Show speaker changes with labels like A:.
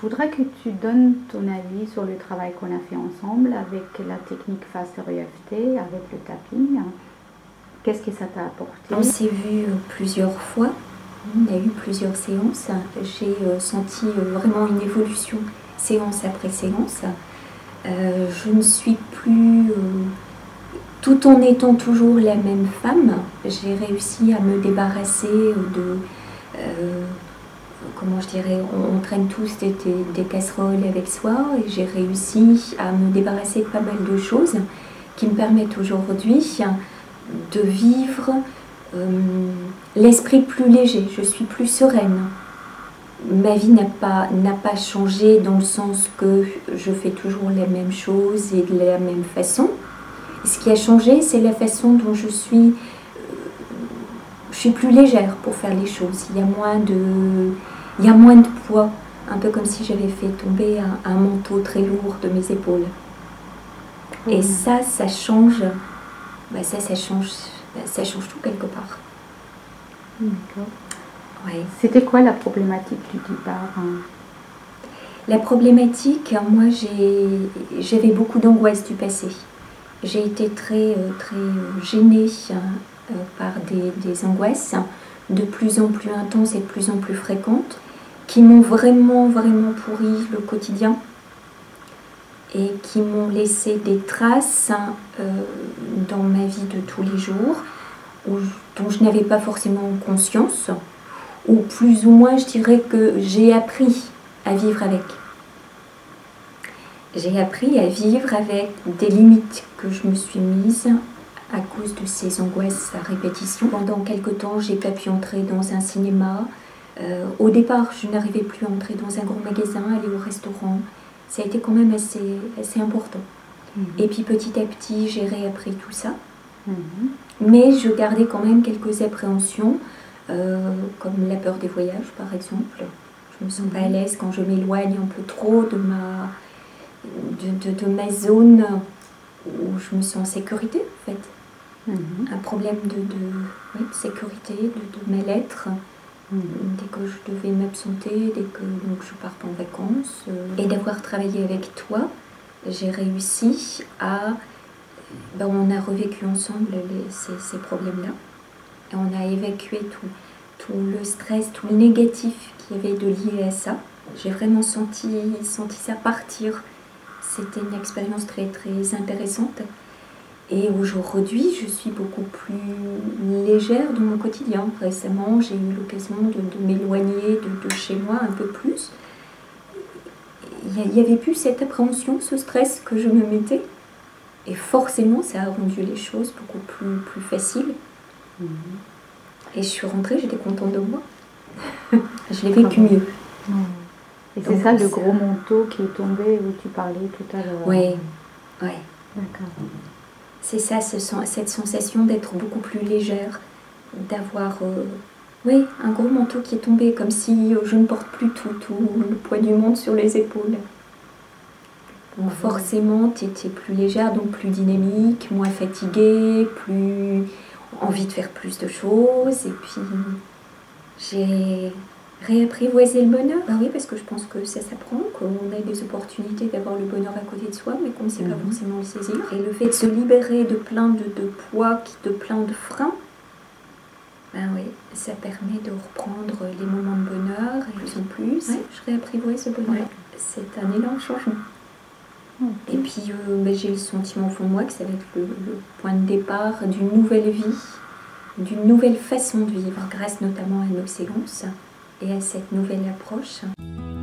A: voudrais que tu donnes ton avis sur le travail qu'on a fait ensemble avec la technique Faster EFT, avec le tapping. Qu'est-ce que ça t'a apporté?
B: On s'est vu plusieurs fois, on a eu plusieurs séances. J'ai senti vraiment une évolution séance après séance. Je ne suis plus, tout en étant toujours la même femme, j'ai réussi à me débarrasser de, comment je dirais, on traîne tous des casseroles avec soi, et j'ai réussi à me débarrasser de pas mal de choses qui me permettent aujourd'hui de vivre l'esprit plus léger. Je suis plus sereine. Ma vie n'a pas changé dans le sens que je fais toujours la même chose et de la même façon. Ce qui a changé, c'est la façon dont je suis plus légère pour faire les choses. Il y a moins de poids, un peu comme si j'avais fait tomber un manteau très lourd de mes épaules. Et ça change, ça change tout quelque part.
A: D'accord.
B: Ouais.
A: C'était quoi la problématique du départ?
B: La problématique, moi j'avais beaucoup d'angoisse du passé. J'ai été très gênée par des angoisses de plus en plus intenses et de plus en plus fréquentes qui m'ont vraiment pourri le quotidien et qui m'ont laissé des traces dans ma vie de tous les jours dont je n'avais pas forcément conscience, ou plus ou moins je dirais que j'ai appris à vivre avec. J'ai appris à vivre avec des limites que je me suis mises à cause de ces angoisses à répétition. Pendant quelque temps, j'ai pas pu entrer dans un cinéma. Au départ, je n'arrivais plus à entrer dans un grand magasin, aller au restaurant. Ça a été quand même assez important. Et puis petit à petit, j'ai réappris tout ça. Mais je gardais quand même quelques appréhensions, comme la peur des voyages par exemple. Je me sens pas à l'aise quand je m'éloigne un peu trop de ma zone où je me sens en sécurité en fait. Un problème de sécurité, de mal-être. Dès que je devais m'absenter, dès que je parte en vacances. Et d'avoir travaillé avec toi, j'ai réussi à... on a revécu ensemble ces problèmes-là. Et on a évacué tout le stress, tout le négatif qu'il y avait de lié à ça. J'ai vraiment senti ça partir. C'était une expérience très intéressante. Et aujourd'hui, je suis beaucoup plus légère dans mon quotidien. Récemment, j'ai eu l'occasion de m'éloigner de chez moi un peu plus. Il n'y avait plus cette appréhension, ce stress que je me mettais. Et forcément, ça a rendu les choses beaucoup plus faciles. Et je suis rentrée, j'étais contente de moi. Je l'ai vécu mieux.
A: Et c'est ça le gros manteau qui est tombé où tu parlais tout à l'heure?
B: Oui.
A: D'accord.
B: C'est ça, cette sensation d'être beaucoup plus légère, d'avoir un gros manteau qui est tombé, comme si je ne porte plus tout le poids du monde sur les épaules. Donc forcément, tu étais plus légère, donc plus dynamique, moins fatiguée, plus envie de faire plus de choses. Et puis, j'ai réapprivoisé le bonheur. Oui, parce que je pense que ça s'apprend, qu'on a des opportunités d'avoir le bonheur à côté de soi, mais qu'on ne sait pas forcément le saisir. Et le fait de se libérer de plein de poids, de plein de freins, ça permet de reprendre les moments de bonheur et plus en plus. Je réapprivoise ce bonheur. C'est un élan de changement. Et puis j'ai le sentiment au fond de moi que ça va être le point de départ d'une nouvelle vie, d'une nouvelle façon de vivre, grâce notamment à nos séances et à cette nouvelle approche.